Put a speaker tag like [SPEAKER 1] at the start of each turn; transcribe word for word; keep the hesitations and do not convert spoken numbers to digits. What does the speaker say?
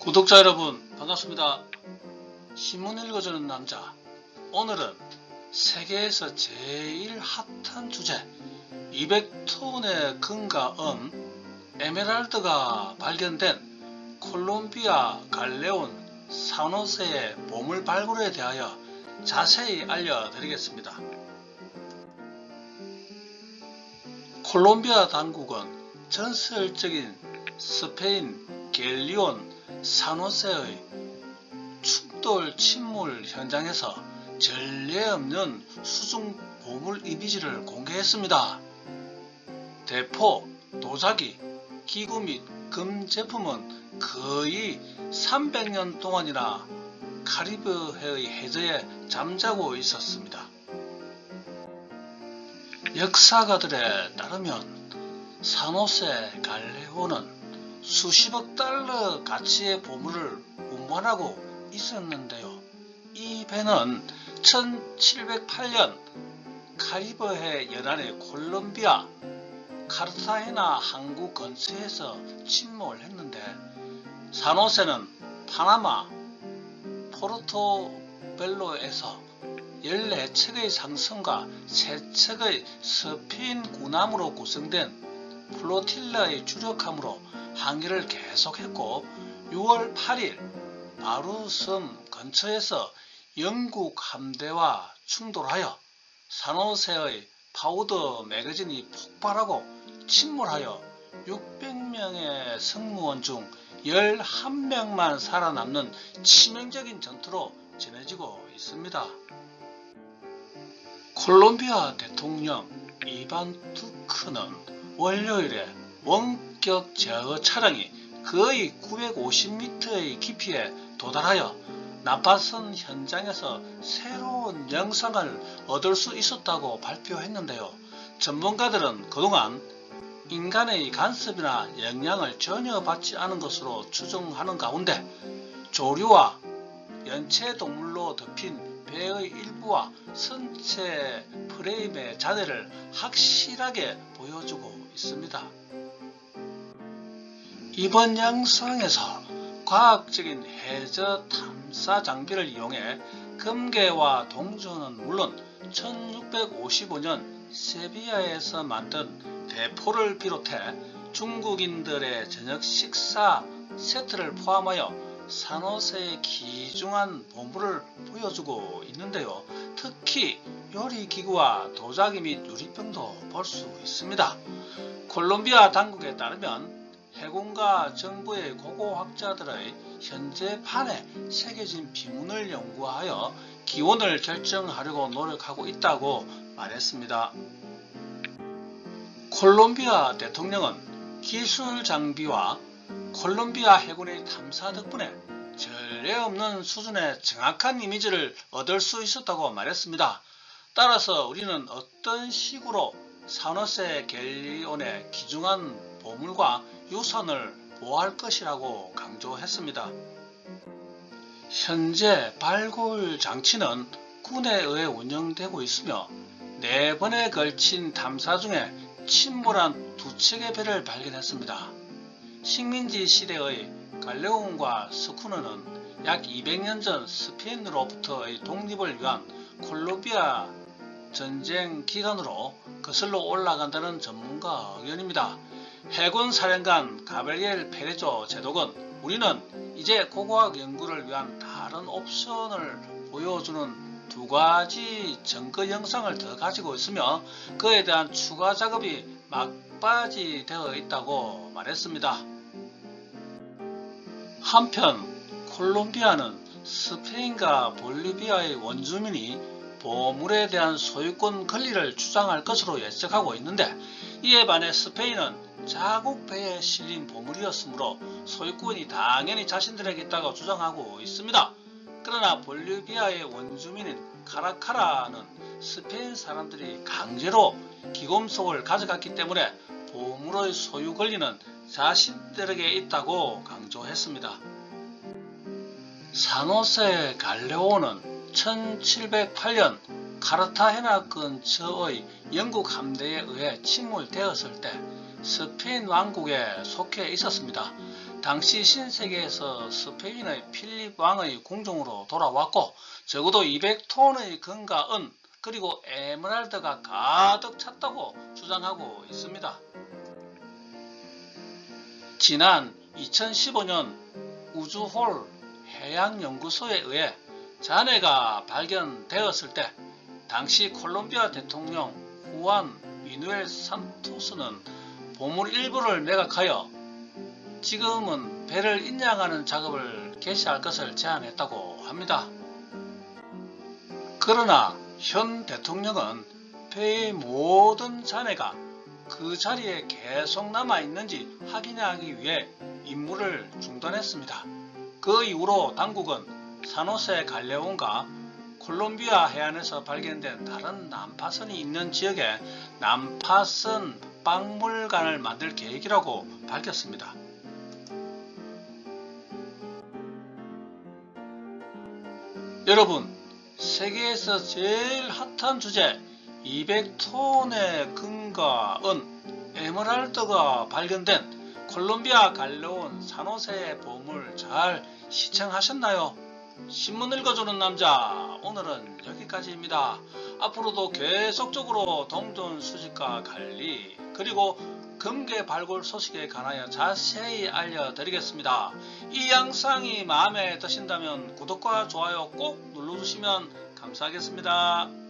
[SPEAKER 1] 구독자 여러분 반갑습니다. 신문 읽어주는 남자, 오늘은 세계에서 제일 핫한 주제 이백 톤의 금과 음, 에메랄드가 발견된 콜롬비아 갈레온 산호세의 보물 발굴에 대하여 자세히 알려드리겠습니다. 콜롬비아 당국은 전설적인 스페인 갤리온 산호세의 충돌 침몰 현장에서 전례 없는 수중 보물 이미지를 공개했습니다. 대포, 도자기, 기구 및 금 제품은 거의 삼백 년 동안이나 카리브해의 해저에 잠자고 있었습니다. 역사가들에 따르면 산호세 갈레온은 수십억 달러 가치의 보물을 운반하고 있었는데요. 이 배는 천칠백팔 년 카리브해 연안의 콜롬비아 카르타헤나 항구 근처에서 침몰했는데, 산호세는 파나마 포르토벨로에서 열네 척의 상선과 세 척의 스페인 군함으로 구성된 플로틸라의 주력함으로 항해를 계속했고, 유월 팔일 바루 섬 근처에서 영국 함대와 충돌하여 산호세의 파우더 매거진이 폭발하고 침몰하여 육백 명의 승무원 중 십일 명만 살아남는 치명적인 전투로 전해지고 있습니다. 콜롬비아 대통령 이반 두크는 월요일에 원격 제어 차량이 거의 구백오십 미터의 깊이에 도달하여 난파선 현장에서 새로운 영상을 얻을 수 있었다고 발표했는데요. 전문가들은 그동안 인간의 간섭이나 영향을 전혀 받지 않은 것으로 추정하는 가운데, 조류와 연체동물로 덮인 배의 일부와 선체 프레임의 잔해를 확실하게 보여주고 있습니다. 이번 영상에서 과학적인 해저 탐사 장비를 이용해 금괴와 동전은 물론 천육백오십오 년 세비야에서 만든 대포를 비롯해 중국인들의 저녁 식사 세트를 포함하여 산호세의 귀중한 보물을 보여주고 있는데요. 특히 요리기구와 도자기 및 유리병도 볼 수 있습니다. 콜롬비아 당국에 따르면 해군과 정부의 고고학자들의 현재 판에 새겨진 비문을 연구하여 기원을 결정하려고 노력하고 있다고 말했습니다. 콜롬비아 대통령은 기술 장비와 콜롬비아 해군의 탐사 덕분에 전례 없는 수준의 정확한 이미지를 얻을 수 있었다고 말했습니다. 따라서 우리는 어떤 식으로 산호세 갤리온의 귀중한 보물과 유산을 보호할 것이라고 강조했습니다. 현재 발굴 장치는 군에 의해 운영되고 있으며, 네 번에 걸친 탐사 중에 침몰한 두 척의 배를 발견했습니다. 식민지 시대의 갈레온과 스쿠너는 약 이백 년 전 스페인으로부터의 독립을 위한 콜롬비아 전쟁 기간으로 거슬러 올라간다는 전문가 의견입니다. 해군 사령관 가브리엘 페레조 제독은 우리는 이제 고고학 연구를 위한 다른 옵션을 보여주는 두 가지 증거 영상을 더 가지고 있으며, 그에 대한 추가 작업이 막바지 되어 있다고 말했습니다. 한편 콜롬비아는 스페인과 볼리비아의 원주민이 보물에 대한 소유권 권리를 주장할 것으로 예측하고 있는데, 이에 반해 스페인은 자국 배에 실린 보물이었으므로 소유권이 당연히 자신들에게 있다고 주장하고 있습니다. 그러나 볼리비아의 원주민인 카라카라는 스페인 사람들이 강제로 기금속을 가져갔기 때문에 보물의 소유 권리는 자신들에게 있다고 강조했습니다. 산호세 갈레온은 천칠백팔 년 카르타헤나 근처의 영국 함대에 의해 침몰되었을 때 스페인 왕국에 속해 있었습니다. 당시 신세계에서 스페인의 필립 왕의 궁중으로 돌아왔고 적어도 이백 톤의 금과 은 그리고 에메랄드가 가득 찼다고 주장하고 있습니다. 지난 이천십오 년 우주홀 해양연구소에 의해 잔해가 발견되었을 때 당시 콜롬비아 대통령 후안 미누엘 산토스는 보물 일부를 매각하여 지금은 배를 인양하는 작업을 개시할 것을 제안했다고 합니다. 그러나 현 대통령은 배의 모든 잔해가 그 자리에 계속 남아있는지 확인하기 위해 임무를 중단했습니다. 그 이후로 당국은 산호세 갈레온과 콜롬비아 해안에서 발견된 다른 난파선이 있는 지역에 난파선 박물관을 만들 계획이라고 밝혔습니다. 여러분, 세계에서 제일 핫한 주제 이백 톤의 금과 은, 에메랄드가 발견된 콜롬비아 갈레온 산호세의 보물 잘 시청하셨나요? 신문 읽어주는 남자, 오늘은 여기까지입니다. 앞으로도 계속적으로 동전 수집과 관리 그리고 금괴 발굴 소식에 관하여 자세히 알려드리겠습니다. 이 영상이 마음에 드신다면 구독과 좋아요 꼭 눌러주시면 감사하겠습니다.